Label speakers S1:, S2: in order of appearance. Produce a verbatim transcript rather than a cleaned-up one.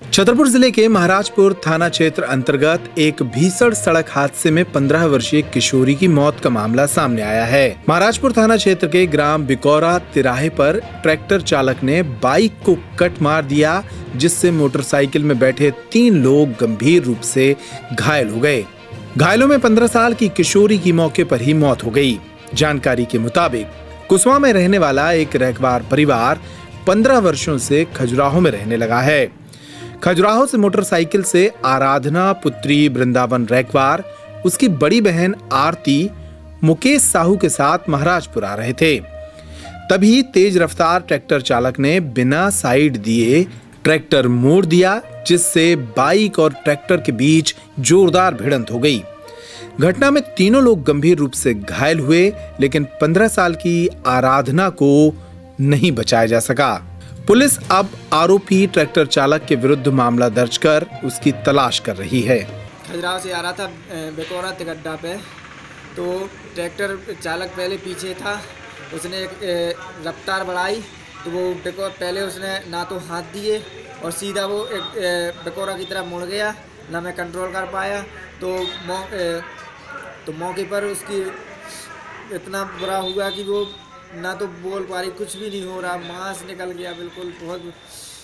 S1: छतरपुर जिले के महाराजपुर थाना क्षेत्र अंतर्गत एक भीषण सड़क हादसे में पंद्रह वर्षीय किशोरी की मौत का मामला सामने आया है। महाराजपुर थाना क्षेत्र के ग्राम बिकौरा तिराहे पर ट्रैक्टर चालक ने बाइक को कट मार दिया, जिससे मोटरसाइकिल में बैठे तीन लोग गंभीर रूप से घायल हो गए। घायलों में पंद्रह साल की किशोरी की मौके पर ही मौत हो गई। जानकारी के मुताबिक कुसवा में रहने वाला एक रैकवार परिवार पंद्रह वर्षों से खजुराहो में रहने लगा है। खजुराहो से मोटरसाइकिल से आराधना पुत्री वृंदावन रैकवार, उसकी बड़ी बहन आरती मुकेश साहू के साथ महाराजपुर आ रहे थे। तभी तेज रफ्तार ट्रैक्टर चालक ने बिना साइड दिए ट्रैक्टर मोड़ दिया, जिससे बाइक और ट्रैक्टर के बीच जोरदार भिड़ंत हो गई। घटना में तीनों लोग गंभीर रूप से घायल हुए, लेकिन पंद्रह साल की आराधना को नहीं बचाया जा सका। पुलिस अब आरोपी ट्रैक्टर चालक के विरुद्ध मामला दर्ज कर उसकी तलाश कर रही है।
S2: खजुराहो से आ रहा था बेकोरा तिगड्डा पे, तो ट्रैक्टर चालक पहले पीछे था, उसने एक रफ्तार बढ़ाई तो वो बेकोर पहले उसने ना तो हाथ दिए और सीधा वो एक बेकोरा की तरफ मुड़ गया, ना मैं कंट्रोल कर पाया। तो मौ तो मौके पर उसकी इतना बुरा हुआ कि वो ना तो बोल पा रही, कुछ भी नहीं हो रहा, मांस निकल गया बिल्कुल। बहुत